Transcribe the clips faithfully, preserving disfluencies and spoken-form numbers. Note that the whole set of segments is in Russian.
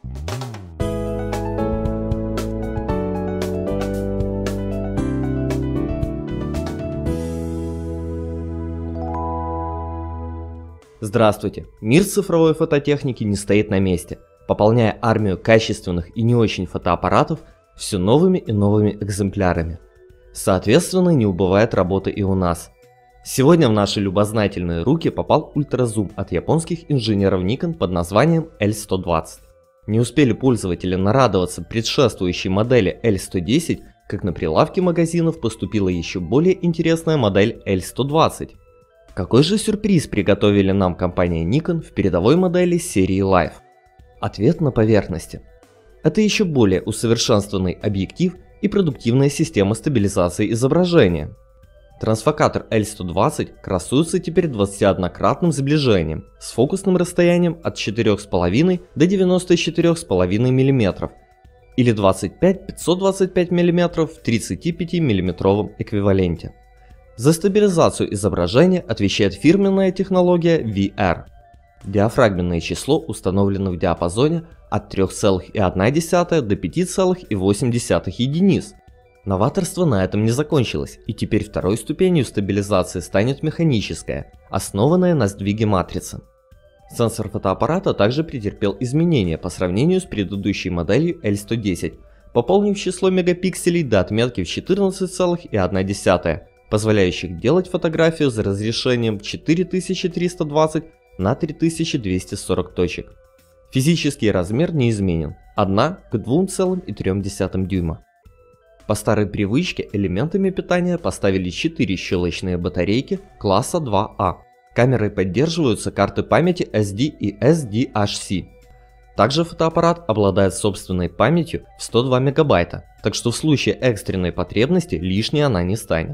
Здравствуйте! Мир цифровой фототехники не стоит на месте, пополняя армию качественных и не очень фотоаппаратов все новыми и новыми экземплярами. Соответственно, не убывает работы и у нас. Сегодня в наши любознательные руки попал ультразум от японских инженеров Nikon под названием эл сто двадцать. Не успели пользователи нарадоваться предшествующей модели эл сто десять, как на прилавки магазинов поступила еще более интересная модель эл сто двадцать. Какой же сюрприз приготовили нам компания Nikon в передовой модели серии Life? Ответ на поверхности. Это еще более усовершенствованный объектив и продуктивная система стабилизации изображения. Трансфокатор эл сто двадцать красуется теперь двадцатиоднократным сближением с фокусным расстоянием от четырёх с половиной до девяноста четырёх с половиной мм или двадцать пять пятьсот двадцать пять мм в тридцатипятимиллиметровом эквиваленте. За стабилизацию изображения отвечает фирменная технология ви ар. Диафрагменное число установлено в диапазоне от трёх целых одной десятой до пяти целых восьми десятых единиц. Новаторство на этом не закончилось, и теперь второй ступенью стабилизации станет механическая, основанная на сдвиге матрицы. Сенсор фотоаппарата также претерпел изменения по сравнению с предыдущей моделью эл сто десять, пополнив число мегапикселей до отметки в четырнадцать целых одна десятая, позволяющих делать фотографию за разрешением четыре тысячи триста двадцать на три тысячи двести сорок точек. Физический размер не изменен – один к двум целым трём десятым дюйма. По старой привычке элементами питания поставили четыре щелочные батарейки класса два а. Камерой поддерживаются карты памяти эс ди и эс ди эйч си. Также фотоаппарат обладает собственной памятью в сто два мегабайта, так что в случае экстренной потребности лишней она не станет.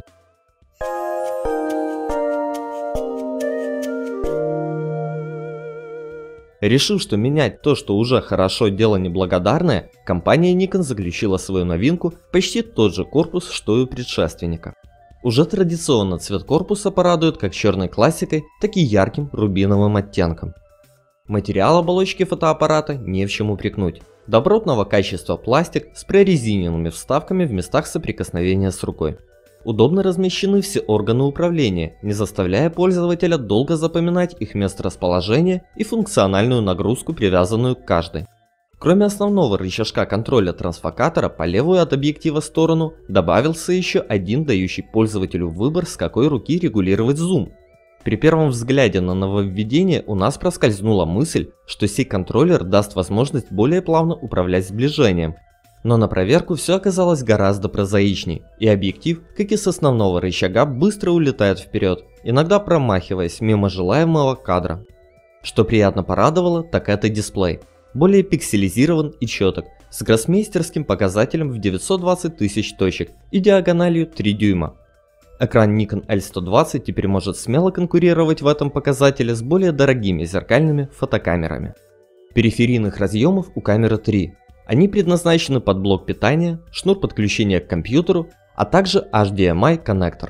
Решив, что менять то, что уже хорошо, дело неблагодарное, компания Nikon заключила свою новинку в почти тот же корпус, что и у предшественника. Уже традиционно цвет корпуса порадует как черной классикой, так и ярким рубиновым оттенком. Материал оболочки фотоаппарата не в чем упрекнуть. Добротного качества пластик с прорезиненными вставками в местах соприкосновения с рукой. Удобно размещены все органы управления, не заставляя пользователя долго запоминать их месторасположение и функциональную нагрузку, привязанную к каждой. Кроме основного рычажка контроля трансфокатора, по левую от объектива сторону добавился еще один, дающий пользователю выбор, с какой руки регулировать зум. При первом взгляде на нововведение у нас проскользнула мысль, что сей контроллер даст возможность более плавно управлять сближением. Но на проверку все оказалось гораздо прозаичней, и объектив, как и с основного рычага, быстро улетает вперед, иногда промахиваясь мимо желаемого кадра. Что приятно порадовало, так это дисплей. Более пикселизирован и четок, с гроссмейстерским показателем в девятьсот двадцать тысяч точек и диагональю три дюйма. Экран Nikon эл сто двадцать теперь может смело конкурировать в этом показателе с более дорогими зеркальными фотокамерами. Периферийных разъемов у камеры три. Они предназначены под блок питания, шнур подключения к компьютеру, а также эйч ди эм ай коннектор.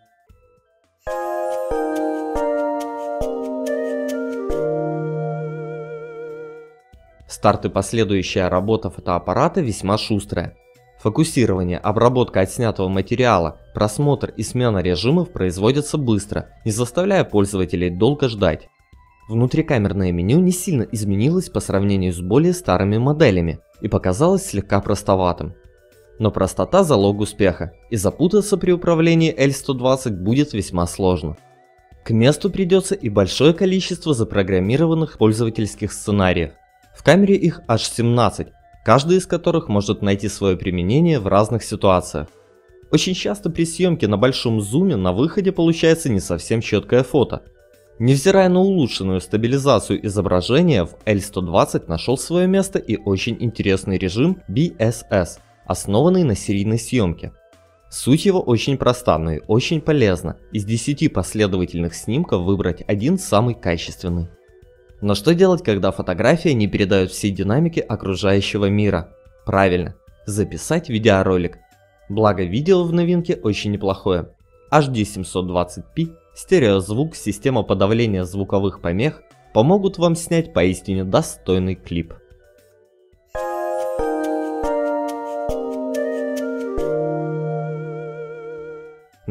Старт и последующая работа фотоаппарата весьма шустрая. Фокусирование, обработка отснятого материала, просмотр и смена режимов производятся быстро, не заставляя пользователей долго ждать. Внутрикамерное меню не сильно изменилось по сравнению с более старыми моделями и показалось слегка простоватым. Но простота – залог успеха, и запутаться при управлении эл сто двадцать будет весьма сложно. К месту придется и большое количество запрограммированных пользовательских сценариев. В камере их аж семнадцать, каждый из которых может найти свое применение в разных ситуациях. Очень часто при съемке на большом зуме на выходе получается не совсем четкое фото. Невзирая на улучшенную стабилизацию изображения, в эл сто двадцать нашел свое место и очень интересный режим би эс эс, основанный на серийной съемке. Суть его очень проста, но и очень полезна. Из десяти последовательных снимков выбрать один самый качественный. Но что делать, когда фотография не передает всей динамики окружающего мира? Правильно, записать видеоролик. Благо видео в новинке очень неплохое. эйч ди семьсот двадцать пи, стереозвук, система подавления звуковых помех помогут вам снять поистине достойный клип.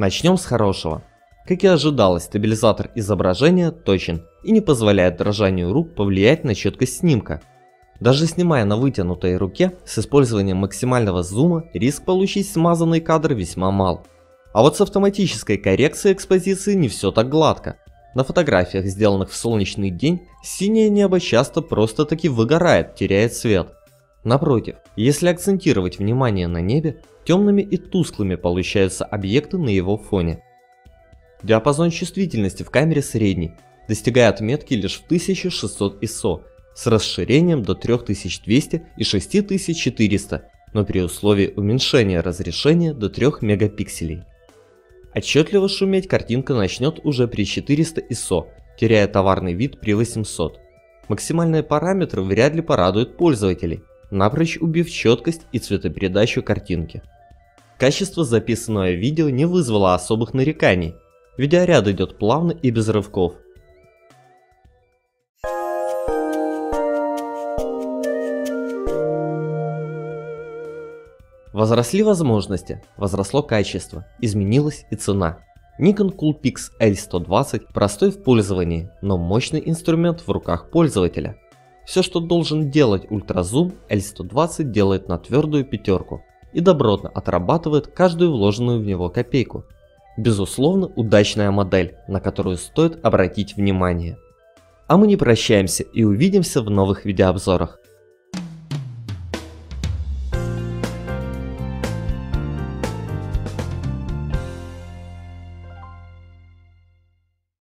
Начнем с хорошего. Как и ожидалось, стабилизатор изображения точен и не позволяет дрожанию рук повлиять на четкость снимка. Даже снимая на вытянутой руке, с использованием максимального зума риск получить смазанный кадр весьма мал. А вот с автоматической коррекцией экспозиции не все так гладко. На фотографиях, сделанных в солнечный день, синее небо часто просто-таки выгорает, теряет цвет. Напротив, если акцентировать внимание на небе, темными и тусклыми получаются объекты на его фоне. Диапазон чувствительности в камере средний, достигая отметки лишь в тысячу шестьсот ай эс о, с расширением до три тысячи двести и шесть тысяч четыреста, но при условии уменьшения разрешения до трёх мегапикселей. Отчетливо шуметь картинка начнет уже при четырёхстах ай эс о, теряя товарный вид при восьмисот. Максимальные параметры вряд ли порадуют пользователей, напрочь убив четкость и цветопередачу картинки. Качество записанного видео не вызвало особых нареканий, видеоряд идет плавно и без рывков. Возросли возможности, возросло качество, изменилась и цена. Nikon Coolpix эл сто двадцать простой в пользовании, но мощный инструмент в руках пользователя. Все, что должен делать ультразум, эл сто двадцать делает на твердую пятерку и добротно отрабатывает каждую вложенную в него копейку. Безусловно, удачная модель, на которую стоит обратить внимание. А мы не прощаемся и увидимся в новых видеообзорах.